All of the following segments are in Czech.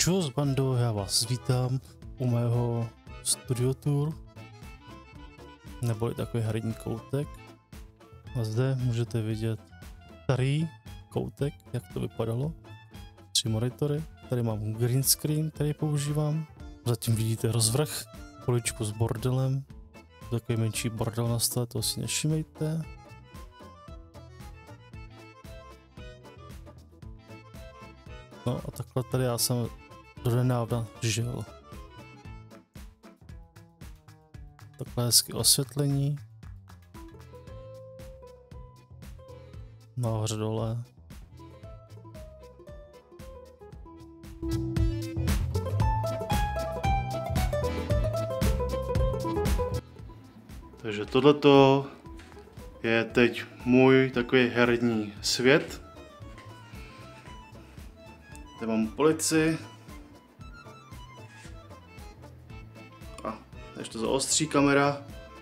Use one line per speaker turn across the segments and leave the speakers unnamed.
Čus bando, já vás vítám u mého studio tour, nebo je takový herní koutek. A zde můžete vidět starý koutek, jak to vypadalo. 3 monitory, tady mám green screen, který používám. Zatím vidíte rozvrh, poličku s bordelem, takový menší bordel na stole, to si nevšimejte. No a takhle tady já jsem donedávna žil. Takhle hezky osvětlení. Nahoře dole. Takže tohleto je teď můj takový herní svět. Tady mám polici. A než to zaostří kamera.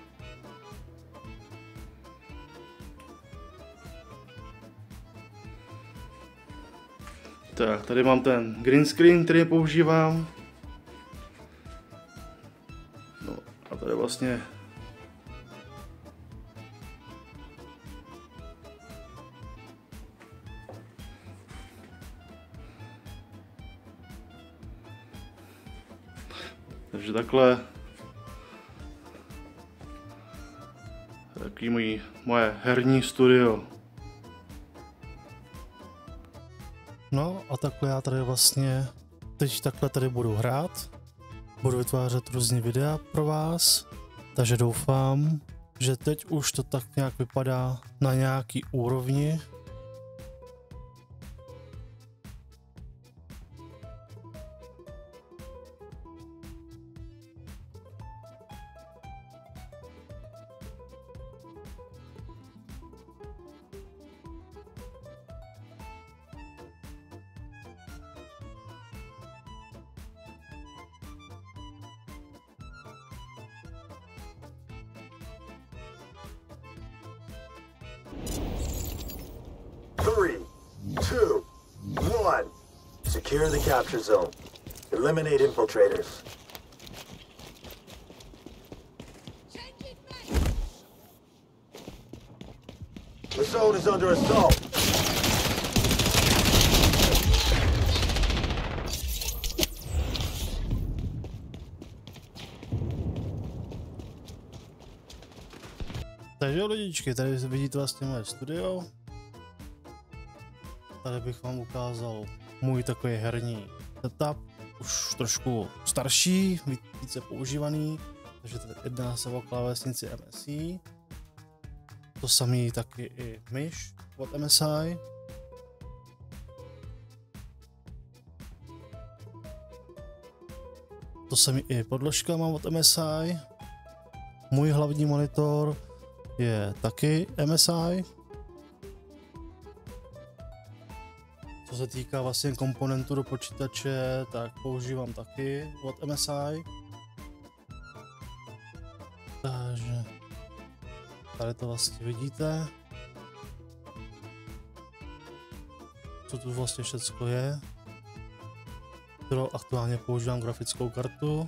Tak, tady mám ten green screen, který používám. No a tady vlastně takže takhle takový moje herní studio. No a takhle já tady vlastně teď takhle tady budu hrát, budu vytvářet různý videa pro vás, takže doufám, že teď už to tak nějak vypadá na nějaký úrovni.
Three, two, one. Secure the capture zone. Eliminate infiltrators. The zone is under assault.
Takže jo lidičky, tady vidíte vlastně moje studio. Tady bych vám ukázal můj takový herní setup, už trošku starší, více používaný, takže tady jedná se o klávesnici MSI. To samý taky i myš od MSI. To samý i podložka mám od MSI. Můj hlavní monitor je taky MSI. Co se týká vlastně komponentů do počítače, tak používám taky od MSI. Takže tady to vlastně vidíte, co tu vlastně všecko je. Kterou aktuálně používám grafickou kartu.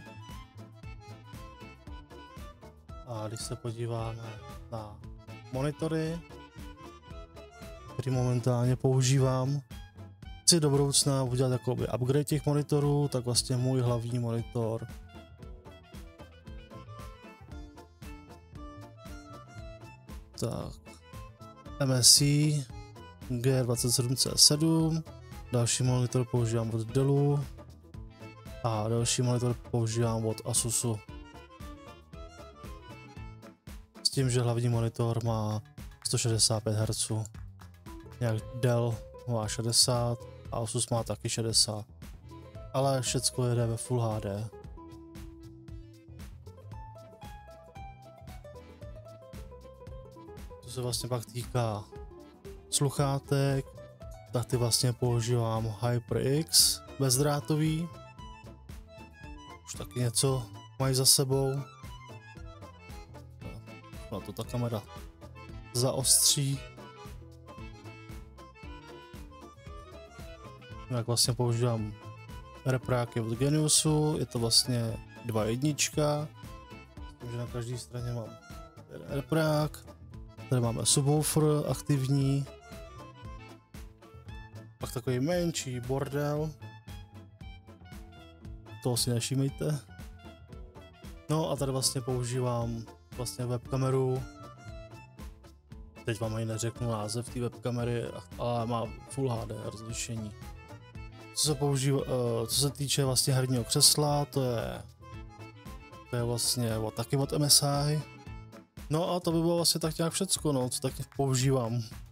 A když se podíváme na monitory, které momentálně používám, chci do budoucna udělat jakoby upgrade těch monitorů, tak vlastně můj hlavní monitor tak MSI G27C7, další monitor používám od Dellu a další monitor používám od Asusu. S tím, že hlavní monitor má 165 Hz, jak Dell má 60 a Asus má taky 60, ale všecko jede ve Full HD. Co se vlastně pak týká sluchátek, tak ty vlastně používám HyperX bezdrátový. Už taky něco mají za sebou. No to ta kamera zaostří. Jak vlastně používám reprák je od Geniusu, je to vlastně 2.1, takže na každé straně mám reprák, tady máme subwoofer aktivní, pak takový menší bordel, toho si nevšímejte. No a tady vlastně používám vlastně webkameru, teď vám ani neřeknu název té webkamery, ale má Full HD rozlišení. Co se týče vlastně herního křesla, to je vlastně taky od MSI. No a to by bylo vlastně tak nějak všecko, no, co taky používám.